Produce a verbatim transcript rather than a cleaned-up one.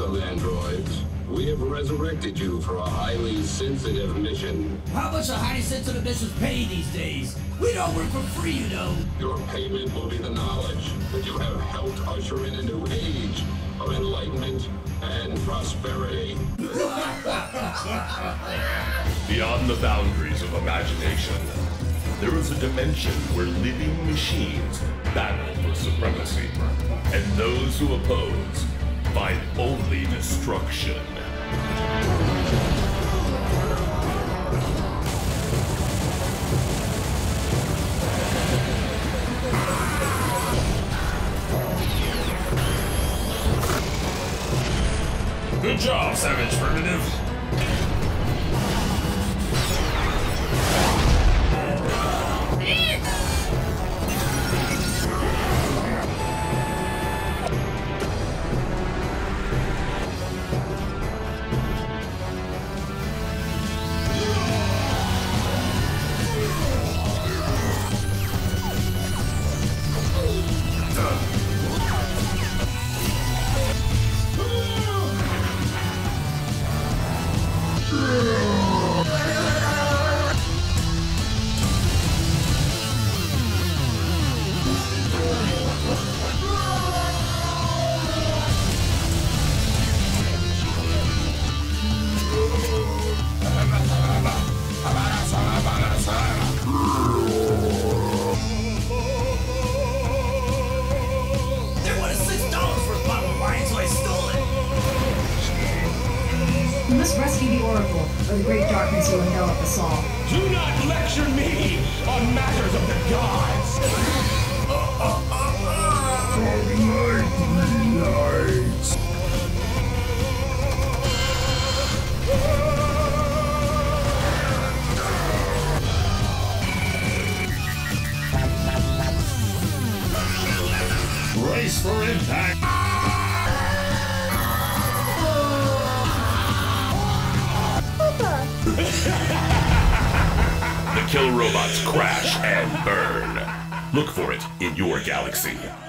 Welcome, androids. We have resurrected you for a highly sensitive mission. How much are highly sensitive missions pay these days? We don't work for free, you know. Your payment will be the knowledge that you have helped usher in a new age of enlightenment and prosperity. Beyond the boundaries of imagination, there is a dimension where living machines battle for supremacy, and those who oppose find only destruction. Good job, Savage Primitive. You must rescue the Oracle, or the great darkness will envelop us all. Do not lecture me on matters of the gods! Brace for impact! The kill robots crash and burn. Look for it in your galaxy.